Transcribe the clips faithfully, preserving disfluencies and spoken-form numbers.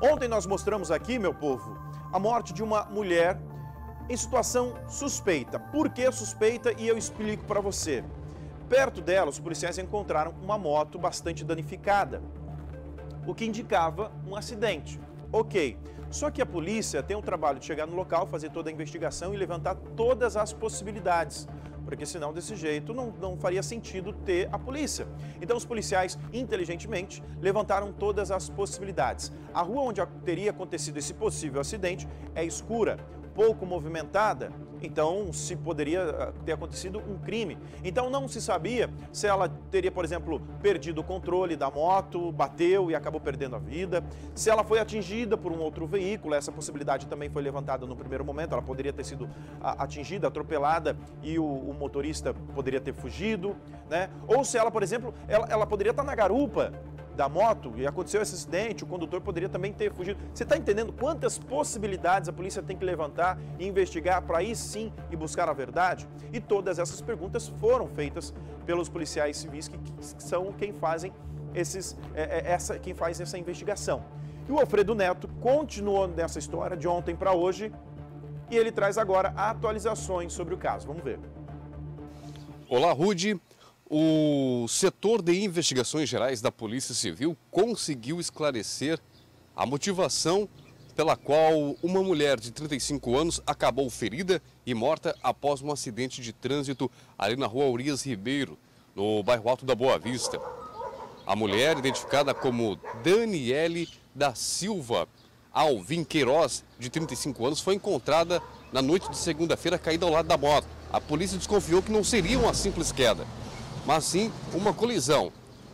Ontem nós mostramos aqui, meu povo, a morte de uma mulher em situação suspeita. Por que suspeita? E eu explico para você. Perto dela, os policiais encontraram uma moto bastante danificada, o que indicava um acidente. Ok, só que a polícia tem o trabalho de chegar no local, fazer toda a investigação e levantar todas as possibilidades, porque senão desse jeito não, não faria sentido ter a polícia. Então os policiais, inteligentemente, levantaram todas as possibilidades. A rua onde teria acontecido esse possível acidente é escura, pouco movimentada, então se poderia ter acontecido um crime. Então não se sabia se ela teria, por exemplo, perdido o controle da moto, bateu e acabou perdendo a vida, se ela foi atingida por um outro veículo, essa possibilidade também foi levantada no primeiro momento, ela poderia ter sido atingida, atropelada e o, o motorista poderia ter fugido, né? Ou se ela, por exemplo, ela, ela poderia estar na garupa da moto e aconteceu esse acidente, o condutor poderia também ter fugido. Você está entendendo quantas possibilidades a polícia tem que levantar e investigar para aí sim e buscar a verdade? E todas essas perguntas foram feitas pelos policiais civis que, que são quem fazem esses, é, essa, quem faz essa investigação. E o Alfredo Neto continuou nessa história de ontem para hoje e ele traz agora atualizações sobre o caso. Vamos ver. Olá, Rudy. O setor de investigações gerais da Polícia Civil conseguiu esclarecer a motivação pela qual uma mulher de trinta e cinco anos acabou ferida e morta após um acidente de trânsito ali na rua Urias Ribeiro, no bairro Alto da Boa Vista. A mulher, identificada como Daniele da Silva Alvim Queiroz, de trinta e cinco anos, foi encontrada na noite de segunda-feira caída ao lado da moto. A polícia desconfiou que não seria uma simples queda, mas sim uma colisão.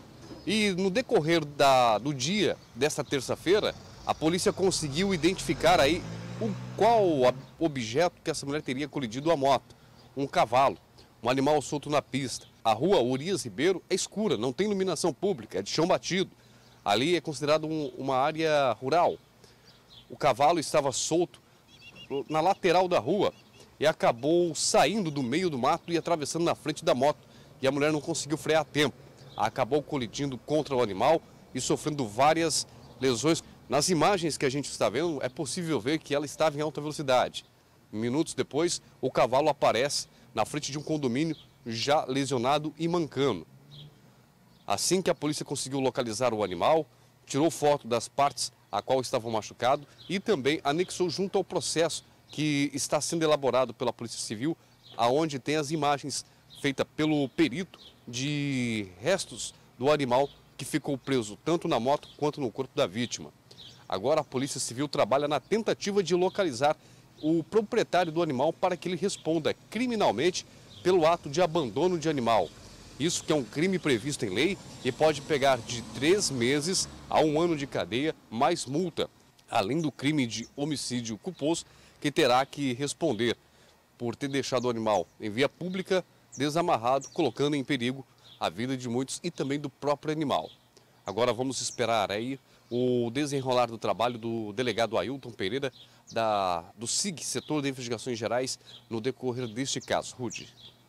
E no decorrer da, do dia desta terça-feira, a polícia conseguiu identificar aí o, qual objeto que essa mulher teria colidido a moto. Um cavalo, um animal solto na pista. A rua Urias Ribeiro é escura, não tem iluminação pública, é de chão batido. Ali é considerado um, uma área rural. O cavalo estava solto na lateral da rua e acabou saindo do meio do mato e atravessando na frente da moto. E a mulher não conseguiu frear a tempo. Acabou colidindo contra o animal e sofrendo várias lesões. Nas imagens que a gente está vendo, é possível ver que ela estava em alta velocidade. Minutos depois, o cavalo aparece na frente de um condomínio já lesionado e mancando. Assim que a polícia conseguiu localizar o animal, tirou foto das partes a qual estava machucado e também anexou junto ao processo que está sendo elaborado pela Polícia Civil, aonde tem as imagens feita pelo perito de restos do animal que ficou preso tanto na moto quanto no corpo da vítima. Agora a Polícia Civil trabalha na tentativa de localizar o proprietário do animal para que ele responda criminalmente pelo ato de abandono de animal. Isso que é um crime previsto em lei e pode pegar de três meses a um ano de cadeia mais multa, além do crime de homicídio culposo que terá que responder por ter deixado o animal em via pública desamarrado, colocando em perigo a vida de muitos e também do próprio animal. Agora vamos esperar aí o desenrolar do trabalho do delegado Ailton Pereira, da, do S I G, Setor de Investigações Gerais, no decorrer deste caso. Rudy.